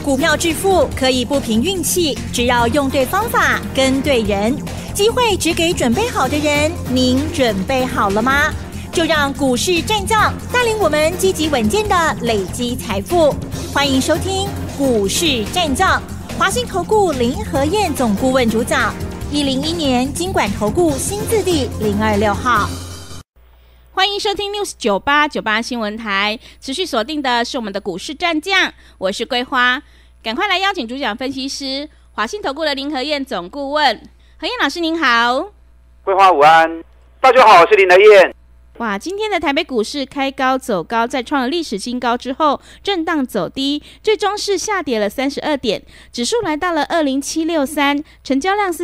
股票致富可以不凭运气，只要用对方法，跟对人。机会只给准备好的人，您准备好了吗？就让股市战将带领我们积极稳健的累积财富。欢迎收听股市战将，华信投顾林和彥总顾问主讲，101年金管投顾新字第026号。 欢迎收听 News 9898新闻台，持续锁定的是我们的股市战将，我是桂花，赶快来邀请主讲分析师华信投顾的林和彥总顾问。和彥老师您好。 桂花午安，大家好，我是林和彥。 哇，今天的台北股市开高走高，在创了历史新高之后震荡走低，最终是下跌了32点，指数来到了20763，成交量是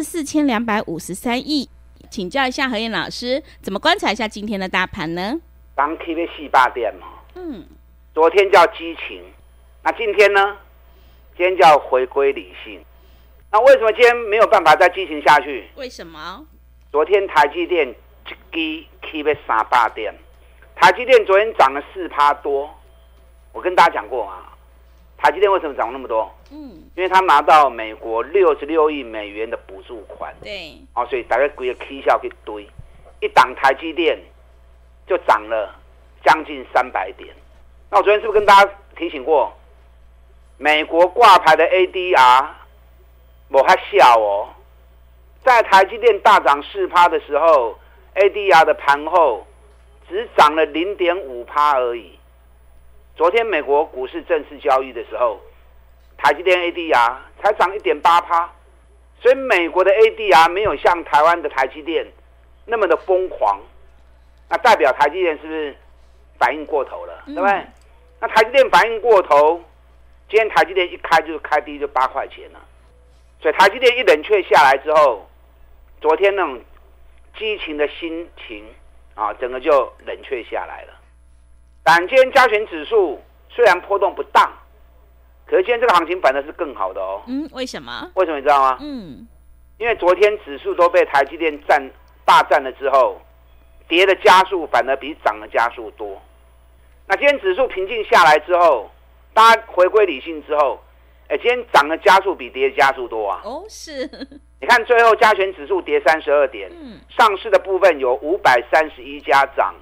4253亿。请教一下和彥老师，怎么观察一下今天的大盘呢？ 刚 K 被400点嘛，昨天叫激情，那今天呢？今天叫回归理性。那为什么今天没有办法再激情下去？ 为什么？ 昨天台积电一支 K 被300点，台积电昨天涨了4%多。我跟大家讲过嘛，台积电为什么涨那么多？因为他拿到美国66亿美元的补助款。 对。 所以大概规个 K 线去堆，一档台积电就涨了将近300点。那我昨天是不是跟大家提醒过，美国挂牌的 ADR 没那么小哦，在台积电大涨4%的时候 ，ADR 的盘后只涨了0.5%而已。昨天美国股市正式交易的时候，台积电 ADR 才涨1.8%，所以美国的 ADR 没有像台湾的台积电那么的疯狂，那代表台积电是不是反应过头了，对不对？那台积电反应过头，今天台积电一开就开低就8块钱了，所以台积电一冷却下来之后，昨天那种激情的心情整个就冷却下来了。但今天加权指数虽然波动不大，可是今天这个行情反而是更好的哦。 为什么？ 为什么你知道吗？因为昨天指数都被台积电霸占了之后，跌的加速反而比涨的加速多。那今天指数平静下来之后，大家回归理性之后，今天涨的加速比跌的加速多啊。 是。 你看最后加权指数跌32点，上市的部分有531家涨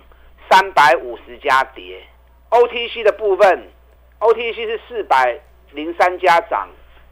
，350家跌。OTC 的部分 ，OTC 是403家涨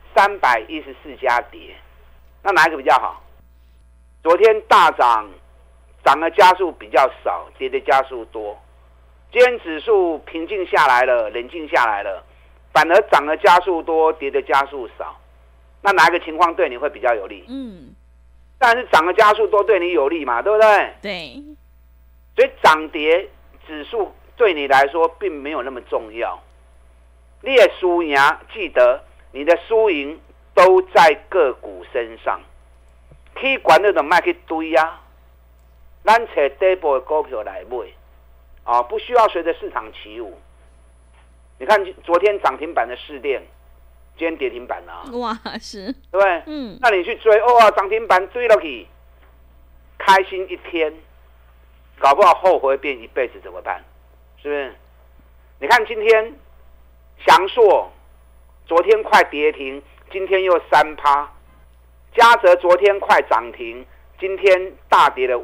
，314家跌。那哪一个比较好？昨天大涨，涨的加速比较少，跌的加速多。今天指数平静下来了，冷静下来了，反而涨的加速多，跌的加速少。那哪一个情况对你会比较有利？当然是涨的加速多对你有利嘛，对不对？ 对。 所以涨跌指数对你来说并没有那么重要。你的输赢，记得你的输赢都在个股身上。去管那种卖去堆啊，咱找底部的股票来买，不需要随着市场起舞。你看昨天涨停板的市电，今天跌停板了。 哇，是， 对不对？那你去追涨停板追了去，开心一天，搞不好后悔变一辈子怎么办？是不是？你看今天祥硕昨天快跌停，今天又3%，嘉泽昨天快涨停，今天大跌了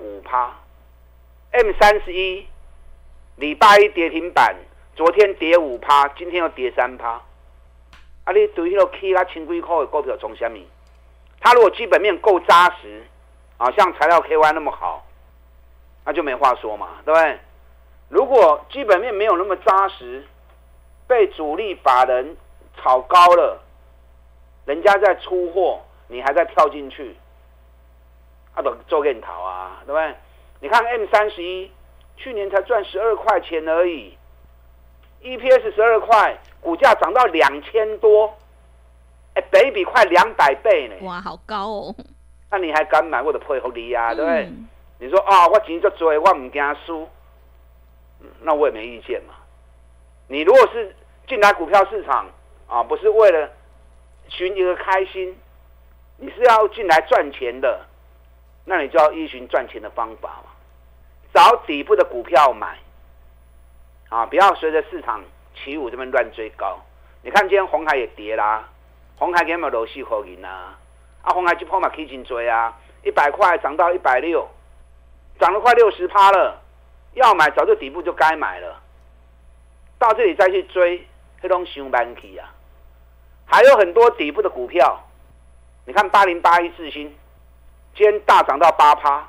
5%。M31礼拜一跌停板，昨天跌5%，今天又跌3%。你对那个起啊千几块的股票从什么？它如果基本面够扎实，像材料 KY 那么好，那就没话说嘛，对不对？如果基本面没有那么扎实，被主力法人炒高了，人家在出货，你还在跳进去，都做给你逃啊，对不对？你看 M31 去年才赚12块钱而已， EPS 12块，股价涨到2000多，本益比快200倍呢。 哇，好高哦！ 那你还敢买？我就配合你啊，对不对？你说我钱就多，我不怕输，那我也没意见嘛。你如果是进来股票市场不是为了寻一个开心，你是要进来赚钱的，那你就要依循赚钱的方法嘛，找底部的股票买不要随着市场起舞这边乱追高。你看今天鸿海也跌啦， 鸿海今嘛落4块银啊，鸿海这波嘛起真多啊，100块涨到160，涨了快60%了，要买早就底部就该买了，到这里再去追，那种伤慢去啊。还有很多底部的股票，你看8081智新，今天大涨到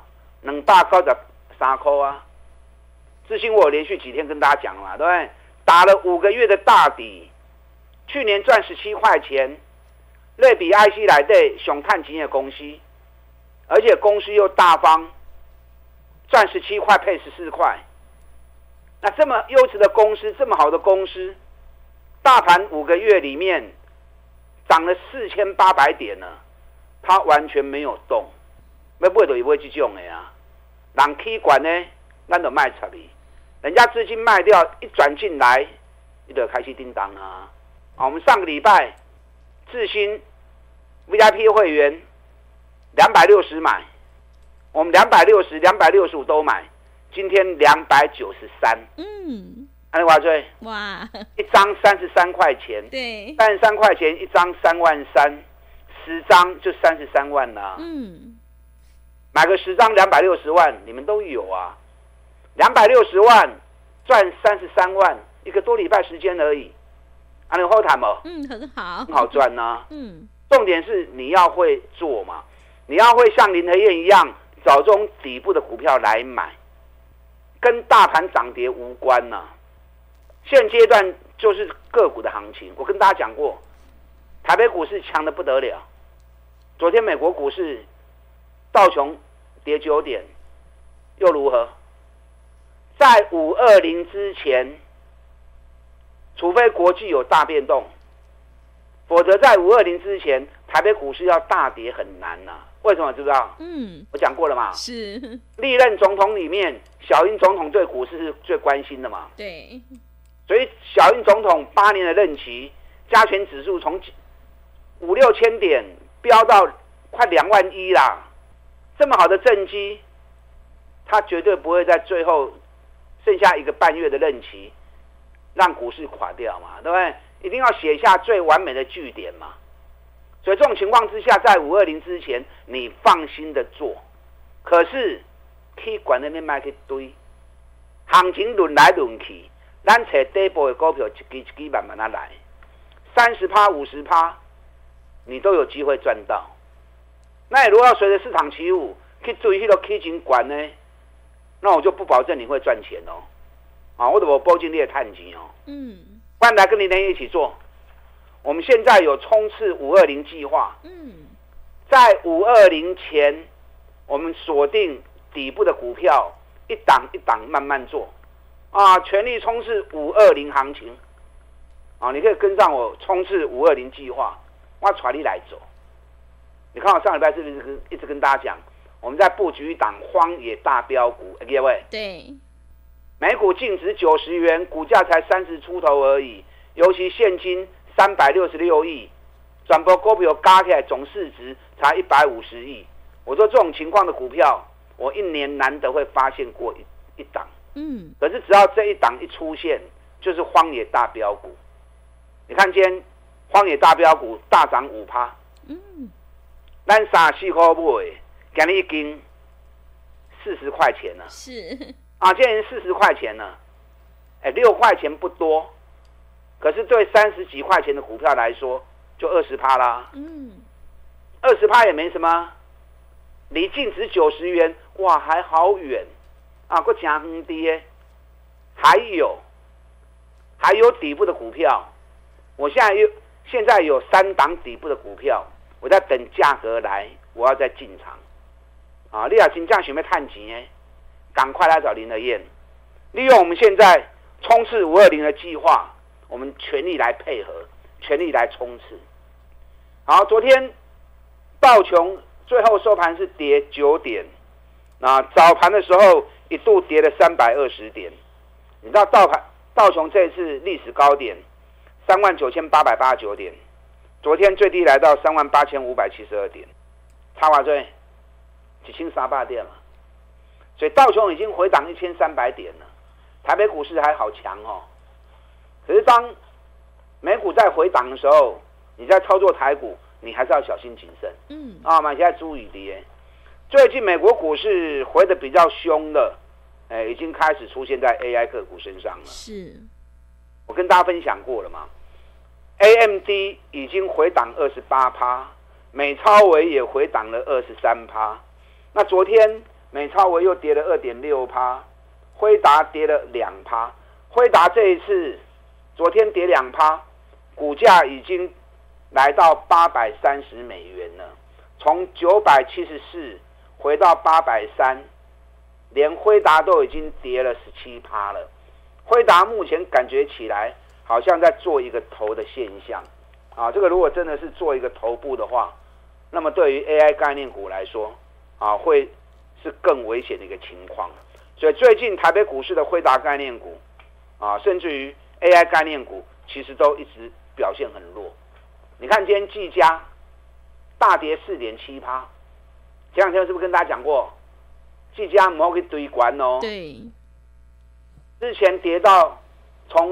8%，293块啊。智新我有连续几天跟大家讲了嘛，对不对？打了5个月的大底，去年赚17块钱，类比 IC 来的上赚钱的公司，而且公司又大方，赚17块配14块。那这么优质的公司，这么好的公司，大盘5个月里面涨了4800点呢，它完全没有动，要买就会这种的啊。人起管呢，咱就卖出去，人家资金卖掉，一转进来，你就开始叮当啊。我们上个礼拜智新 VIP 会员260买，我们260、265都买，今天293。安尼偌多？ 哇， 一张33块钱， 对 ，33块钱一张33000，10张就33万啦。买个10张260万，你们都有啊。260万赚33万，1个多礼拜时间而已。安尼好谈不？ 很好， 很好赚啊。重点是你要会做嘛，你要会像林和燕一样找这种底部的股票来买，跟大盘涨跌无关啊。现阶段就是个股的行情，我跟大家讲过，台北股市强得不得了。昨天美国股市道琼跌9点，又如何？在520之前，除非国际有大变动，否则在520之前，台北股市要大跌很难啊。为什么知不知道？我讲过了嘛。 是历任总统里面，小英总统对股市是最关心的嘛。 对。 所以小英总统8年的任期，加权指数从5-6千点飙到快21000啦，这么好的政绩，他绝对不会在最后剩下1个半月的任期让股市垮掉嘛，对不对？一定要写下最完美的句点嘛。所以这种情况之下，在520之前，你放心的做。可是可以管那边卖去堆，行情轮来轮去。咱找底部的股票，一支一支慢慢来，30%、50%，你都有机会赚到。那你如果要随着市场起舞，去追那个起真悬呢，那我就不保证你会赚钱哦。我就没保证你的赚钱哦。不然来跟林天一起做。我们现在有冲刺520计划。在520前，我们锁定底部的股票，一档一档慢慢做。全力冲刺520行情，你可以跟上我冲刺520计划，我带你来走。你看我上礼拜是不是一直跟大家讲，我们在布局一档荒野大标股，各位， 对， 每股净值90元，股价才30出头而已，尤其现金366亿，转播股票加起来总市值才150亿。我说这种情况的股票，我1年难得会发现过一档。可是只要这一档一出现，就是荒野大标股。你看今天荒野大标股大涨5%，咱3-4块买，今天已经40块钱了。 是今天40块钱了，6块钱不多，可是对30几块钱的股票来说，就20%啦。20%也没什么，离净值90元，哇，还好远。还真低，还有底部的股票，我现在有3档底部的股票，我在等价格来，我要再进场。你要真正想要赚钱，赶快来找林和燕，利用我们现在冲刺520的计划，我们全力来配合，全力来冲刺。好，昨天道琼最后收盘是跌9点，早盘的时候一度跌了320点，你知道道琼这一次历史高点39889点，昨天最低来到38572点，差多少？1300点嘛。所以道琼已经回档1300点了，台北股市还好强哦。可是当美股在回档的时候， 你在操作台股，你还是要小心谨慎。现在注意的，最近美国股市回得比较凶的，已经开始出现在 AI 个股身上了。 是， 我跟大家分享过了嘛 ，AMD 已经回档28%，美超微也回档了23%。那昨天美超微又跌了2.6%，辉达跌了2%。辉达这一次昨天跌2%，股价已经来到830美元了，从974回到830，连辉达都已经跌了17%了。辉达目前感觉起来好像在做一个头的现象啊，这个如果真的是做一个头部的话，那么对于 AI 概念股来说啊，会是更危险的一个情况。所以最近台北股市的辉达概念股啊，甚至于 AI 概念股，其实都一直表现很弱。你看今天技嘉大跌4.7%，前两天是不是跟大家讲过，技嘉不要去追关哦？ 对， 之前跌到从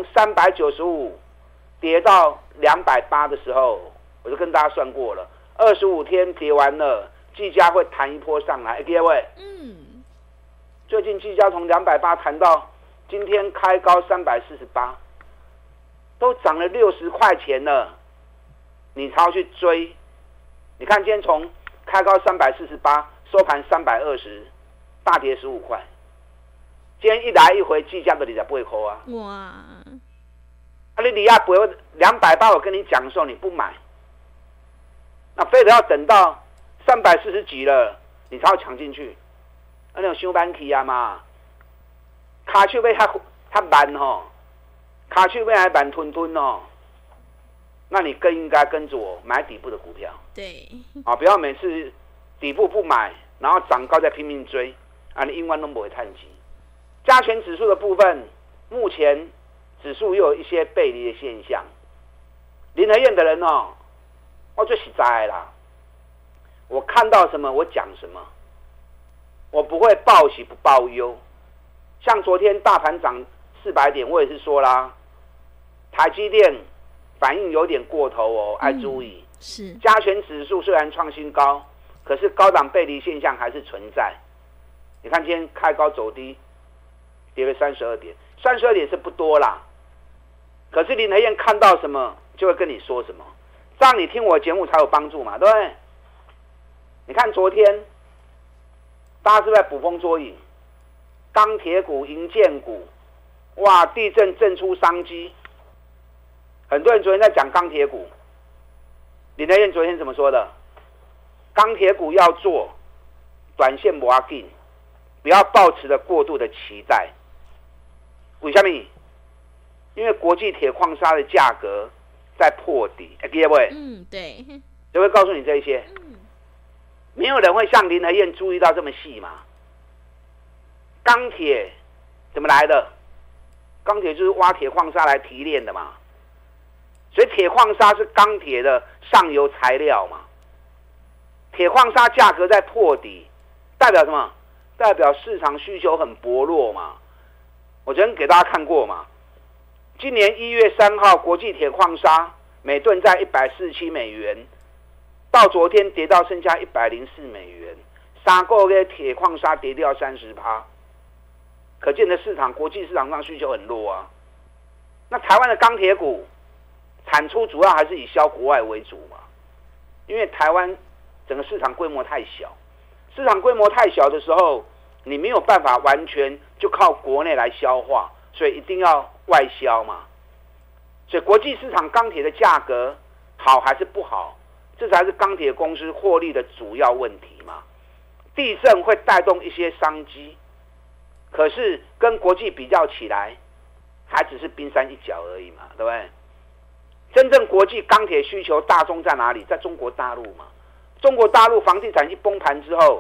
395跌到280的时候，我就跟大家算过了，25天跌完了，技嘉会弹一波上来。各位，最近技嘉从280弹到今天开高348，都涨了60块钱了，你才要去追。你看今天从开高348，收盘320，大跌15块。今天一来一回，技嘉的28块啊！ 哇！ 你离亚不280，我跟你讲的时候你不买，那非得要等到340几了，你才要抢进去。那种收板起啊嘛，卡手要较慢吼，卡手要还慢吞吞哦。那你更应该跟着我买底部的股票。 对。 不要每次底部不买，然后涨高再拼命追，你永远都不会探底。加权指数的部分，目前指数又有一些背离的现象。林和燕的人我最实在啦，我看到什么我讲什么，我不会报喜不报忧。像昨天大盘涨400点，我也是说啦，台积电反应有点过头哦，爱注意。 是。 加权指数虽然创新高，可是高档背离现象还是存在。你看今天开高走低，跌了32点，32点是不多啦。可是林和燕看到什么就会跟你说什么，这样你听我节目才有帮助嘛，对不对？你看昨天大家是不是在捕风捉影？钢铁股、营建股，哇，地震震出商机。很多人昨天在讲钢铁股，林和燕昨天怎么说的？钢铁股要做，短线不要紧，不要抱持着过度的期待。为什么？因为国际铁矿砂的价格在破底，各位， 对， 就会告诉你这一些。没有人会像林和燕注意到这么细嘛。钢铁怎么来的？钢铁就是挖铁矿砂来提炼的嘛，所以铁矿砂是钢铁的上游材料嘛。铁矿砂价格在破底，代表什么？代表市场需求很薄弱嘛。我昨天给大家看过嘛，今年1月3号国际铁矿砂每吨在147美元，到昨天跌到剩下104美元，3个月铁矿砂跌掉30%，可见的市场国际市场上需求很弱啊。那台湾的钢铁股产出主要还是以销国外为主嘛，因为台湾整个市场规模太小，市场规模太小的时候，你没有办法完全就靠国内来消化，所以一定要外销嘛。所以国际市场钢铁的价格好还是不好，这才是钢铁公司获利的主要问题嘛。地震会带动一些商机，可是跟国际比较起来，还只是冰山一角而已嘛，对不对？真正国际钢铁需求大宗在哪里？在中国大陆嘛。中国大陆房地产一崩盘之后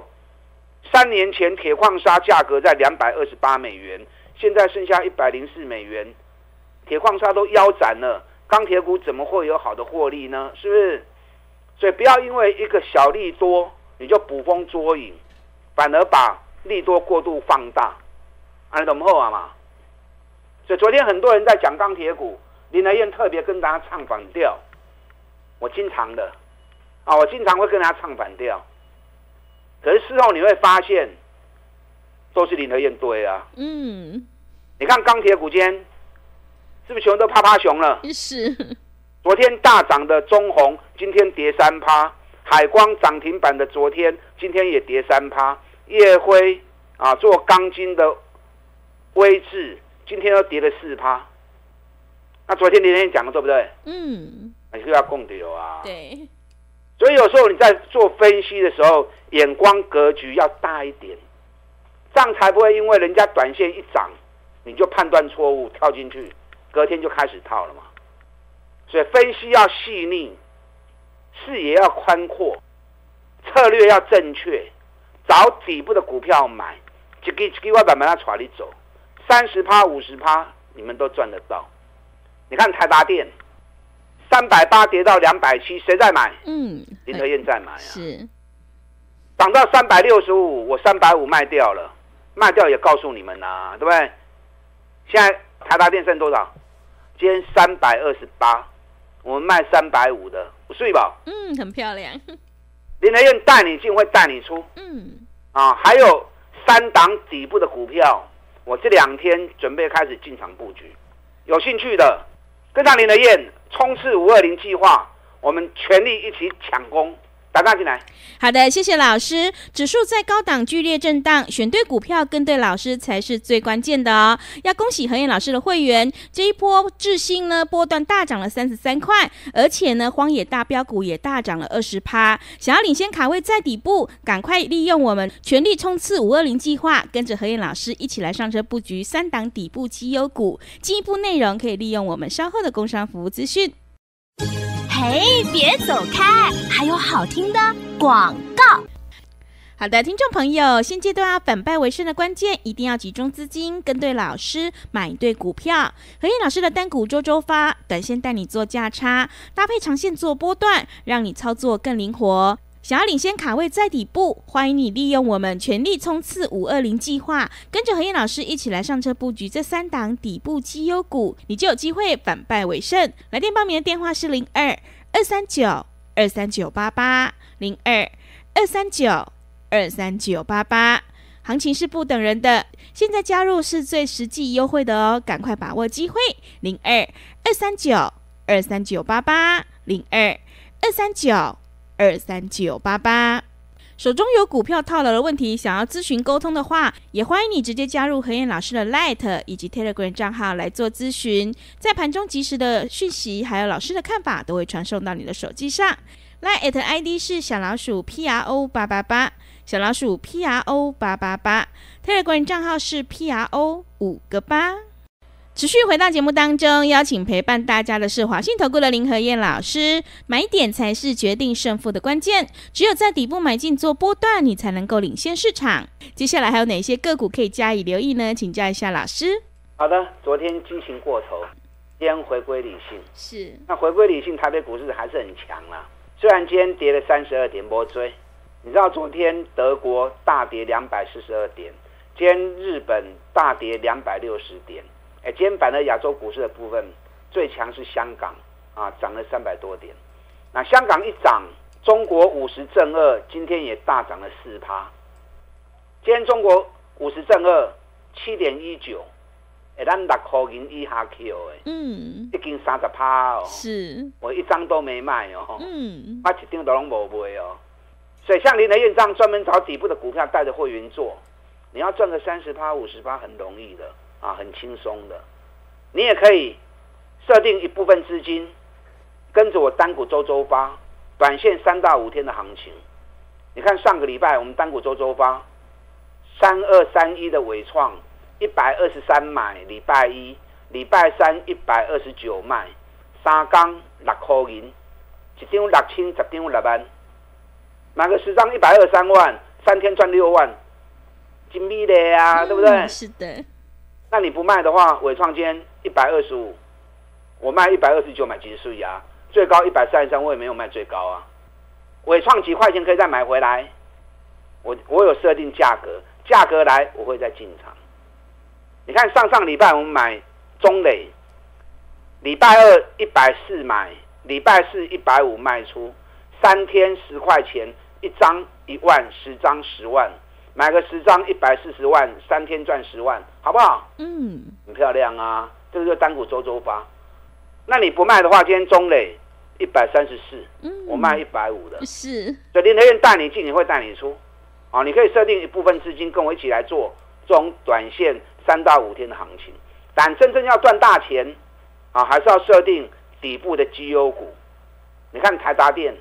，3年前铁矿砂价格在228美元，现在剩下104美元，铁矿砂都腰斩了，钢铁股怎么会有好的获利呢？是不是？所以不要因为一个小利多你就捕风捉影，反而把利多过度放大，安怎么好啊嘛？所以昨天很多人在讲钢铁股，林和燕特别跟大家唱反调。 我经常的我经常会跟人家唱反调，可是事后你会发现都是林和燕对啊。你看钢铁股今天是不是全部都趴趴熊了？ 是。 昨天大涨的中鸿今天跌3%，海光涨停板的昨天今天也跌3%，燁辉做钢筋的威致今天又跌了4%。那昨天林和燕讲的对不对？你就要共丢啊。 对。 所以有时候你在做分析的时候，眼光格局要大一点，这样才不会因为人家短线一涨，你就判断错误跳进去，隔天就开始套了嘛。所以分析要细腻，视野要宽阔，策略要正确，找底部的股票买，一支我慢慢带你走，30%、50%你们都赚得到。你看台达电380跌到270，谁在买？林和燕在买啊。 是。 涨到365，我350卖掉了，卖掉也告诉你们啊，对不对？现在台达电剩多少？今天328，我们卖350的，不睡吧？ 很漂亮。 林和燕带你进会带你出。还有3档底部的股票，我这2天准备开始进场布局，有兴趣的跟上林和燕冲刺520计划，我们全力一起抢攻。打进来。 好的，谢谢老师。指数在高档剧烈震荡，选对股票跟对老师才是最关键的哦。要恭喜和燕老师的会员，这一波智新呢波段大涨了33块，而且呢荒野大标股也大涨了20%。想要领先卡位在底部，赶快利用我们全力冲刺520计划，跟着和燕老师一起来上车布局3档底部绩优股。进一步内容可以利用我们稍后的工商服务资讯。 嘿，别走开，还有好听的广告。 好的，听众朋友，现阶段要反败为胜的关键，一定要集中资金，跟对老师，买对股票。和燕老师的单股周周发，短线带你做价差，搭配长线做波段，让你操作更灵活。想要领先卡位在底部，欢迎你利用我们全力冲刺520计划，跟着和燕老师一起来上车布局这3档底部绩优股，你就有机会反败为胜。来电报名的电话是02-239-23988 02-239-23988。行情是不等人的，现在加入是最实际优惠的哦，赶快把握机会。02-239-23988 02-239-23988。手中有股票套牢的问题，想要咨询沟通的话，也欢迎你直接加入和燕老师的 LINE 以及 Telegram 账号来做咨询，在盘中及时的讯息还有老师的看法都会传送到你的手机上。 LINE ID 是小老鼠 PRO888 小老鼠 PRO888， Telegram 账号是 PRO5个8。持续回到节目当中，邀请陪伴大家的是华信投顾的林和燕老师。买点才是决定胜负的关键，只有在底部买进做波段，你才能够领先市场。接下来还有哪些个股可以加以留意呢？请教一下老师。 好的，昨天激情过头，今天回归理性。 是， 那回归理性，台北股市还是很强啦。虽然今天跌了32点，没追。你知道昨天德国大跌242点，今天日本大跌260点。今天反而亚洲股市的部分最强是香港涨了300多点。那香港一涨，中国50正2今天也大涨了4%。今天中国50正2 7.19，咱6块钱以下 Q 已经30%哦。是，我一张都没卖哦。我一张都拢没卖哦。所以像林和燕这样专门找底部的股票带着会员做，你要赚个30%、50%很容易的。很轻松的。你也可以设定一部分资金，跟着我单股周周发，短线3到5天的行情。你看上个礼拜我们单股周周发，3231的伟创123买，礼拜一、礼拜三129卖，3天6块钱，一张6000，10张6万，买个10张123万，3天赚6万，真美丽啊，对不对？ 是的。 那你不卖的话，伟创今天125，我卖129买几岁啊？最高133，我也没有卖最高啊。伟创几块钱可以再买回来，我有设定价格，价格来我会再进场。你看上礼拜我们买中磊，礼拜二140买， 礼拜四150卖出，3天10块钱，1张1万，10张10万，买个10张140万，3天赚10万，好不好？很漂亮啊，这个就是单股周周发。那你不卖的话，今天中磊134，我卖150的， 是， 所以林和彥带你进，也会带你出，啊，你可以设定一部分资金跟我一起来做这种短线3到5天的行情，但真正要赚大钱，啊，还是要设定底部的绩优股。你看台达电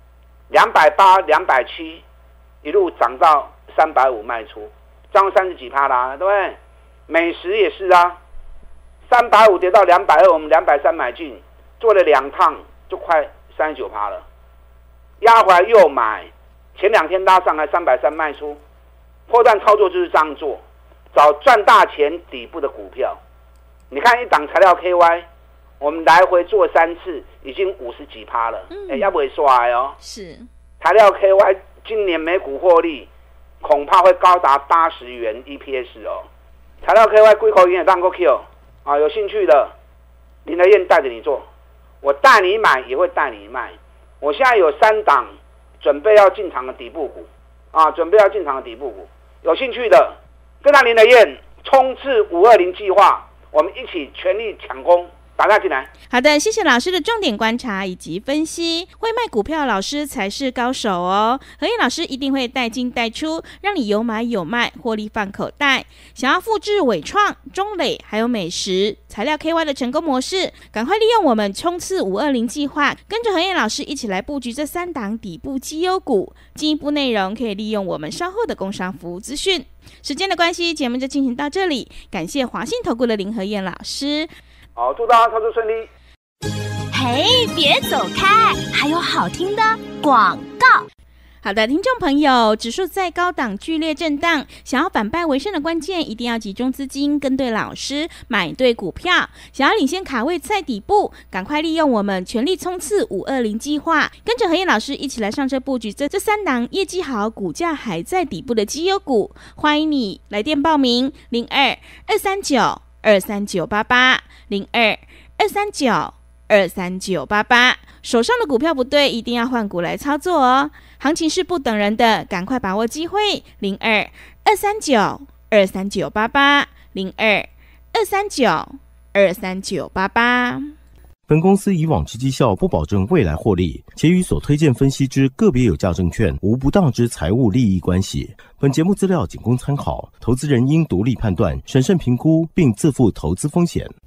280、270，一路涨到350卖出，涨30几%啦，对不对？美食也是啊，350跌到220，我们230买进，做了2趟就快39%了，压回来又买，前2天拉上来330卖出，波段操作就是这样做，找赚大钱底部的股票。你看一档材料 KY， 我们来回做3次，已经50几%了，要不会刷哦。 是， 材料 KY 今年每股获利恐怕会高达80元 EPS 哦。材料 KY 贵口也当过 Q 啊，有兴趣的林和彥带着你做，我带你买也会带你卖。我现在有3档准备要进场的底部股啊，有兴趣的跟上林和彥冲刺520计划，我们一起全力抢攻。打开进来。 好的，谢谢老师的重点观察以及分析。会卖股票的老师才是高手哦。和彥老师一定会带进带出，让你有买有卖，获利放口袋。想要复制伟创、中磊还有美食、材料 KY 的成功模式，赶快利用我们冲刺520计划，跟着和彥老师一起来布局这3档底部绩优股。进一步内容可以利用我们稍后的工商服务资讯。时间的关系，节目就进行到这里。感谢华信投顾的林和彥老师。 好，祝大家操作顺利。 嘿，别走开，还有好听的广告。 好的，听众朋友，指数在高档剧烈震荡，想要反败为胜的关键，一定要集中资金，跟对老师，买对股票。想要领先卡位在底部，赶快利用我们全力冲刺520计划，跟着和彥老师一起来上车布局这3档业绩好、股价还在底部的绩优股。欢迎你来电报名02-239-2388，02-239-2388。手上的股票不对，一定要换股来操作哦。行情是不等人的，赶快把握机会。02-239-2388，02-239-2388。 本公司以往之绩效不保证未来获利，且与所推荐分析之个别有价证券无不当之财务利益关系。本节目资料仅供参考，投资人应独立判断、审慎评估，并自负投资风险。